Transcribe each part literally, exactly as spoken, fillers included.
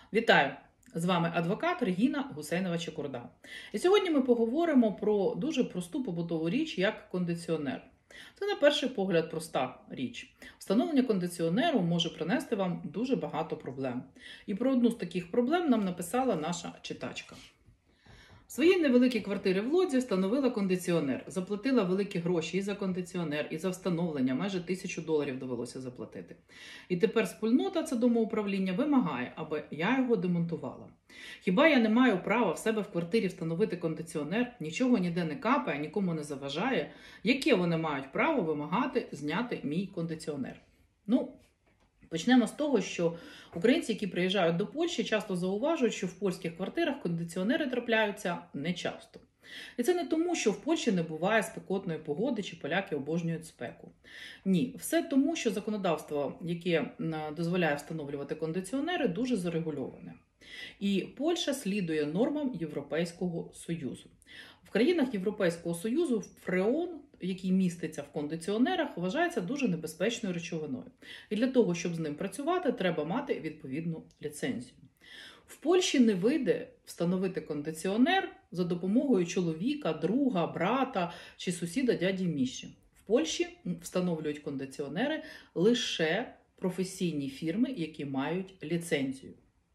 Вітаю! З вами адвокат Регіна Гусейнова-Чекурда. І сьогодні ми поговоримо про дуже просту побутову річ, як кондиціонер. Це, на перший погляд, проста річ. Встановлення кондиціонеру може принести вам дуже багато проблем. І про одну з таких проблем нам написала наша читачка. В своїй невеликій квартирі в Лодзі встановила кондиціонер. Заплатила великі гроші і за кондиціонер, і за встановлення. Майже тисячу доларів довелося заплатити. І тепер спільнота, це домоуправління, вимагає, аби я його демонтувала. Хіба я не маю права в себе в квартирі встановити кондиціонер? Нічого ніде не капає, нікому не заважає. Яке вони мають право вимагати зняти мій кондиціонер? Ну, почнемо з того, що українці, які приїжджають до Польщі, часто зауважують, що в польських квартирах кондиціонери трапляються нечасто. І це не тому, що в Польщі не буває спекотної погоди, чи поляки обожнюють спеку. Ні, все тому, що законодавство, яке дозволяє встановлювати кондиціонери, дуже зарегульоване. І Польща слідує нормам Європейського Союзу. В країнах Європейського Союзу фреон, який міститься в кондиціонерах, вважається дуже небезпечною речовиною. І для того, щоб з ним працювати, треба мати відповідну ліцензію. В Польщі не вийде встановити кондиціонер за допомогою чоловіка, друга, брата чи сусіда дяді Міші. В Польщі встановлюють кондиціонери лише професійні фірми, які мають ліцензію.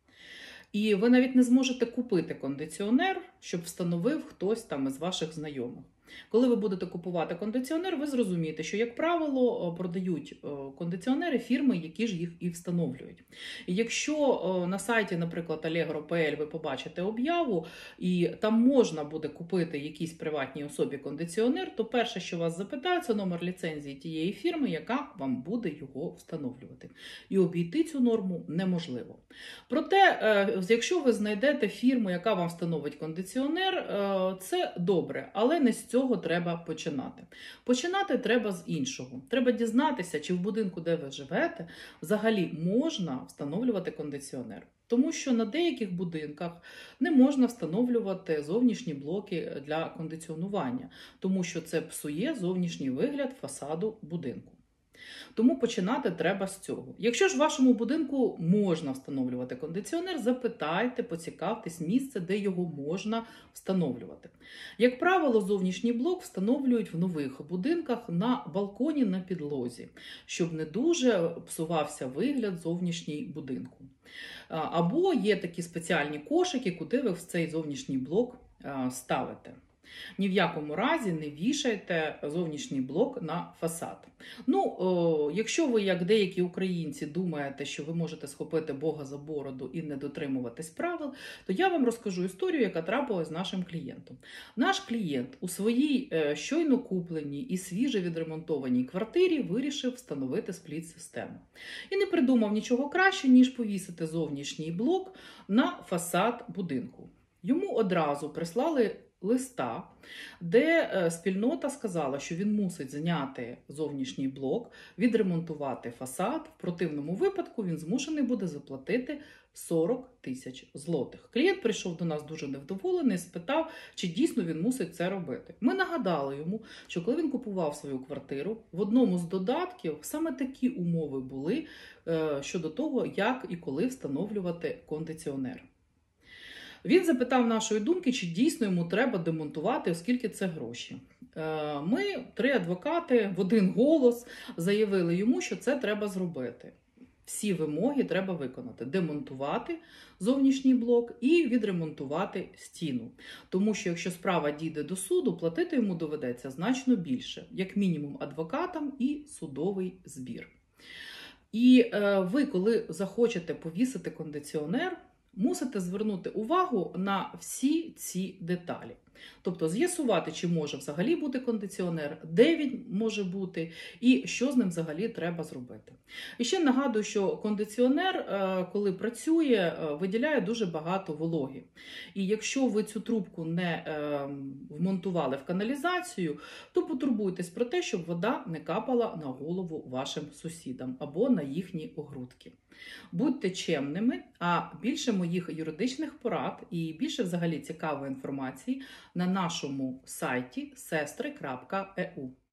І ви навіть не зможете купити кондиціонер, щоб встановив хтось там із ваших знайомих. Коли ви будете купувати кондиціонер, ви зрозумієте, що, як правило, продають кондиціонери фірми, які ж їх і встановлюють. І якщо на сайті, наприклад, Allegro крапка пі ел ви побачите об'яву, і там можна буде купити якійсь приватній особі кондиціонер, то перше, що вас запитають, це номер ліцензії тієї фірми, яка вам буде його встановлювати. І обійти цю норму неможливо. Проте, якщо ви знайдете фірму, яка вам встановить кондиціонер, це добре, але не з цього треба починати. Починати треба з іншого. Треба дізнатися, чи в будинку, де ви живете, взагалі можна встановлювати кондиціонер. Тому що на деяких будинках не можна встановлювати зовнішні блоки для кондиціонування, тому що це псує зовнішній вигляд фасаду будинку. Тому починати треба з цього. Якщо ж в вашому будинку можна встановлювати кондиціонер, запитайте, поцікавтесь місце, де його можна встановлювати. Як правило, зовнішній блок встановлюють в нових будинках на балконі на підлозі, щоб не дуже псувався вигляд зовнішній будинку. Або є такі спеціальні кошики, куди ви в цей зовнішній блок ставите. Ні в якому разі не вішайте зовнішній блок на фасад. Ну, о, якщо ви, як деякі українці, думаєте, що ви можете схопити Бога за бороду і не дотримуватись правил, то я вам розкажу історію, яка трапилась з нашим клієнтом. Наш клієнт у своїй е, щойно купленій і свіже відремонтованій квартирі вирішив встановити спліт-систему. І не придумав нічого краще, ніж повісити зовнішній блок на фасад будинку. Йому одразу прислали листа, де спільнота сказала, що він мусить зняти зовнішній блок, відремонтувати фасад. В противному випадку він змушений буде заплатити сорок тисяч злотих. Клієнт прийшов до нас дуже невдоволений, спитав, чи дійсно він мусить це робити. Ми нагадали йому, що коли він купував свою квартиру, в одному з додатків саме такі умови були щодо того, як і коли встановлювати кондиціонер. Він запитав нашої думки, чи дійсно йому треба демонтувати, оскільки це гроші. Ми, три адвокати, в один голос заявили йому, що це треба зробити. Всі вимоги треба виконати. Демонтувати зовнішній блок і відремонтувати стіну. Тому що якщо справа дійде до суду, платити йому доведеться значно більше. Як мінімум адвокатам і судовий збір. І ви, коли захочете повісити кондиціонер, мусите звернути увагу на всі ці деталі. Тобто з'ясувати, чи може взагалі бути кондиціонер, де він може бути і що з ним взагалі треба зробити. І ще нагадую, що кондиціонер, коли працює, виділяє дуже багато вологи. І якщо ви цю трубку не вмонтували в каналізацію, то потурбуйтесь про те, щоб вода не капала на голову вашим сусідам або на їхні огородки. Будьте чемними, а більше моїх юридичних порад і більше взагалі цікавої інформації на нашому сайті сестри крапка е у.